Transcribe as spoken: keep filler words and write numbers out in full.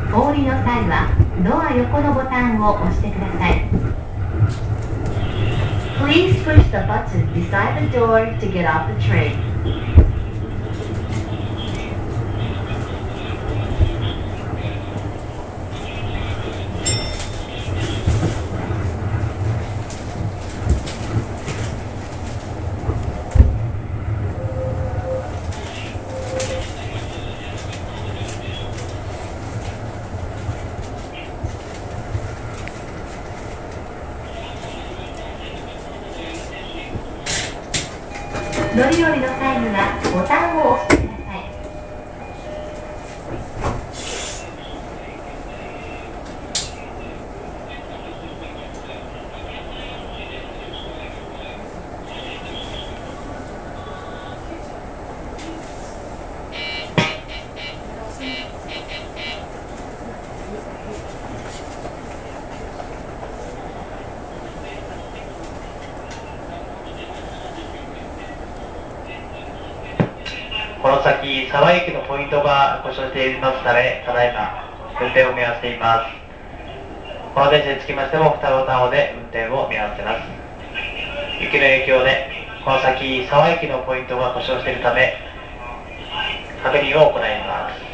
お降りの際はドア横のボタンを押してください。Please push the button beside the door to get off the train. 乗り降りの際にはボタンを押してください。 この先、沢駅のポイントが故障していますため、ただいま運転を見合わせています。この電車につきましても、双子タオで運転を見合わせます。雪の影響で、この先、沢駅のポイントが故障しているため、確認を行います。